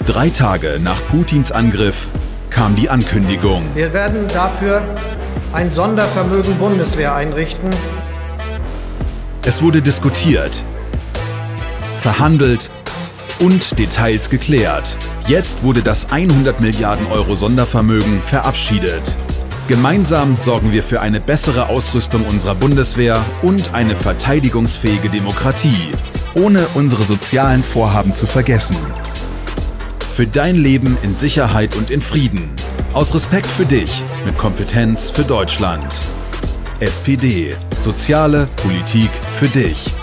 3 Tage nach Putins Angriff kam die Ankündigung. Wir werden dafür ein Sondervermögen Bundeswehr einrichten. Es wurde diskutiert, verhandelt und Details geklärt. Jetzt wurde das 100 Milliarden Euro Sondervermögen verabschiedet. Gemeinsam sorgen wir für eine bessere Ausrüstung unserer Bundeswehr und eine verteidigungsfähige Demokratie, ohne unsere sozialen Vorhaben zu vergessen. Für dein Leben in Sicherheit und in Frieden. Aus Respekt für dich, mit Kompetenz für Deutschland. SPD. Soziale Politik für dich.